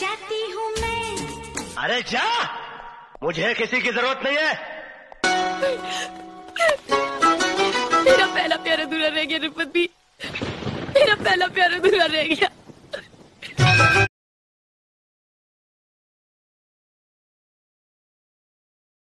जाती हूँ मैं। अरे जा, मुझे किसी की जरूरत नहीं है। मेरा पहला प्यार अधूरा रह गया रिपत भी, मेरा पहला प्यार अधूरा रह गया।